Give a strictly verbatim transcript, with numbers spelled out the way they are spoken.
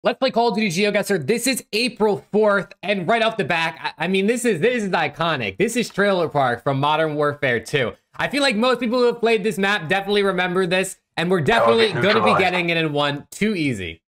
Let's play Call of Duty GeoGuessr. This is April fourth, and right off the back, I, I mean, this is this is iconic. This is Trailer Park from Modern Warfare two. I feel like most people who have played this map definitely remember this, and we're definitely going to be getting it in one too easy.